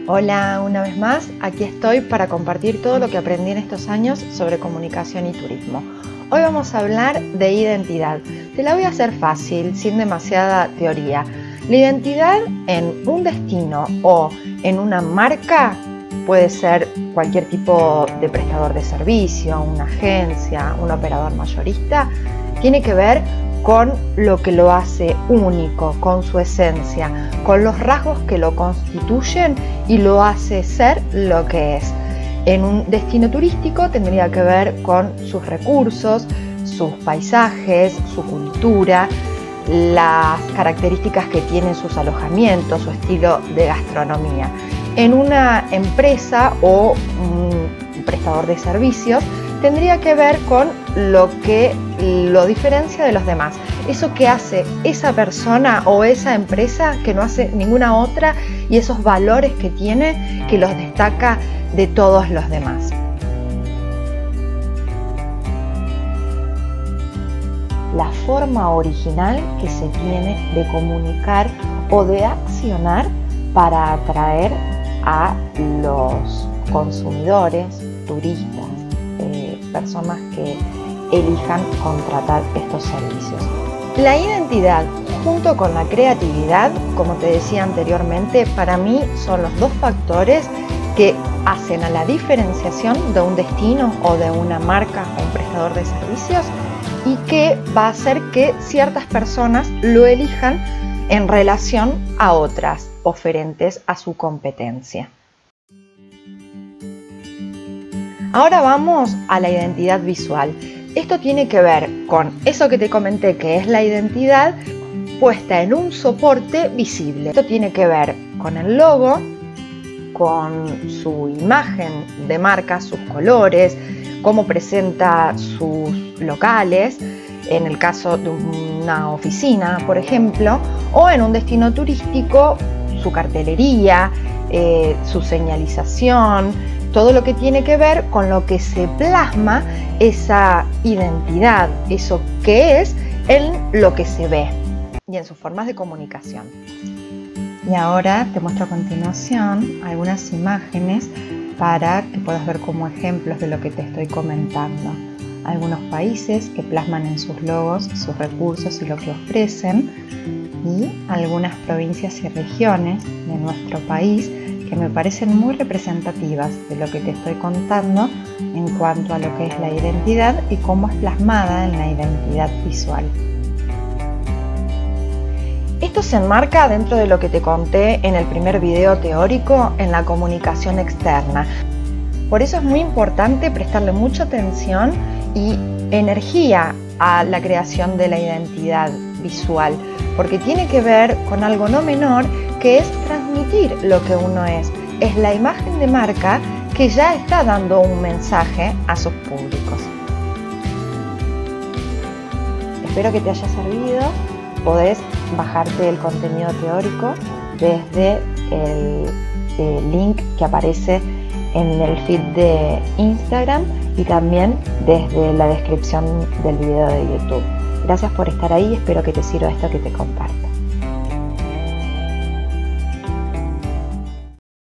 Hola, una vez más, aquí estoy para compartir todo lo que aprendí en estos años sobre comunicación y turismo. Hoy vamos a hablar de identidad. Te la voy a hacer fácil, sin demasiada teoría. La identidad en un destino o en una marca puede ser cualquier tipo de prestador de servicio, una agencia, un operador mayorista. Tiene que ver con lo que lo hace único, con su esencia, con los rasgos que lo constituyen y lo hace ser lo que es. En un destino turístico tendría que ver con sus recursos, sus paisajes, su cultura, las características que tienen sus alojamientos, su estilo de gastronomía. En una empresa o un prestador de servicios tendría que ver con lo que lo diferencia de los demás. Eso que hace esa persona o esa empresa que no hace ninguna otra y esos valores que tiene que los destaca de todos los demás. La forma original que se tiene de comunicar o de accionar para atraer a los consumidores, turistas, personas que elijan contratar estos servicios. La identidad junto con la creatividad, como te decía anteriormente, para mí son los dos factores que hacen a la diferenciación de un destino o de una marca o un prestador de servicios y que va a hacer que ciertas personas lo elijan en relación a otras oferentes a su competencia. Ahora vamos a la identidad visual. Esto tiene que ver con eso que te comenté, que es la identidad puesta en un soporte visible. Esto tiene que ver con el logo, con su imagen de marca, sus colores, cómo presenta sus locales, en el caso de una oficina, por ejemplo, o en un destino turístico, su cartelería, su señalización, todo lo que tiene que ver con lo que se plasma esa identidad, eso que es en lo que se ve y en sus formas de comunicación. Y ahora te muestro a continuación algunas imágenes para que puedas ver como ejemplos de lo que te estoy comentando. Algunos países que plasman en sus logos sus recursos y lo que ofrecen, y algunas provincias y regiones de nuestro país que me parecen muy representativas de lo que te estoy contando en cuanto a lo que es la identidad y cómo es plasmada en la identidad visual. Esto se enmarca dentro de lo que te conté en el primer video teórico en la comunicación externa. Por eso es muy importante prestarle mucha atención y energía a la creación de la identidad visual, porque tiene que ver con algo no menor, que es transmitir lo que uno es. Es la imagen de marca que ya está dando un mensaje a sus públicos. Espero que te haya servido. Podés bajarte el contenido teórico desde el link que aparece en el feed de Instagram y también desde la descripción del video de YouTube. Gracias por estar ahí, espero que te sirva esto que te comparto.